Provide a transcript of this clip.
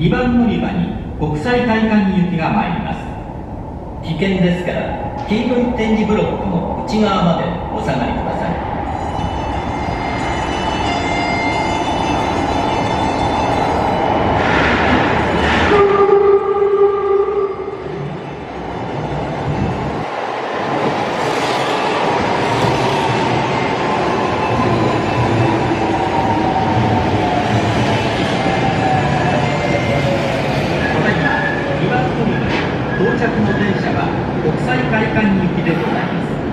2番乗り場に国際会館行きが参ります。危険ですから黄色い点字ブロックの内側までお下がりください。到着の電車は国際会館行きでございます。